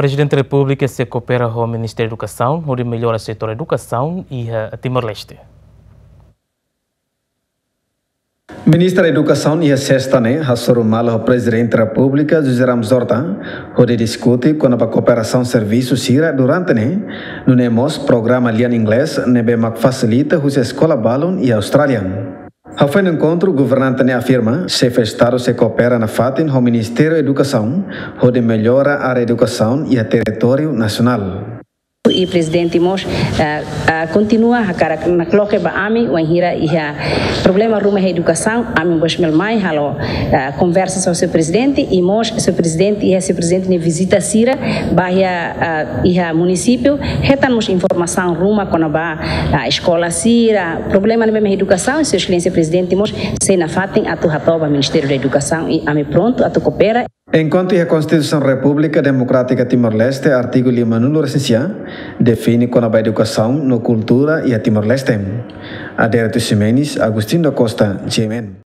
Presidente da República se coopera com o Ministério da Educação, onde melhora o setor da educação e a Timor-Leste. Ministra da Educação e a Sextane, Hassorumala, o Presidente da República, José Ramos Horta, onde discute com a cooperação serviço Sira durante no NEMOS, programa Lian Inglês, nebe facilita a escola Balon e Austrália. Ao fim do encontro, o governante afirma que o chefe de Estado se coopera na FATIN com o Ministério da Educação, onde melhora a educação e o território nacional. E presidente Mos continua a cara na coloque ba ami o hira e problema ruma a educação ami bos mel mai halo conversa com o seu presidente e Mos seu presidente e esse presidente ne visita Sira bahia e município retan mos informação ruma quando ba a escola Sira problema na educação e seu excelência presidente Mos se na fatem atu hatoba Ministério da Educação e ami pronto atu coopera. Enquanto a Constituição República Democrática Timor-Leste, artigo 5 recensia, define com a educação, no cultura e a Timor-Leste. Adérito Ximenes, Agostinho da Costa, GMN.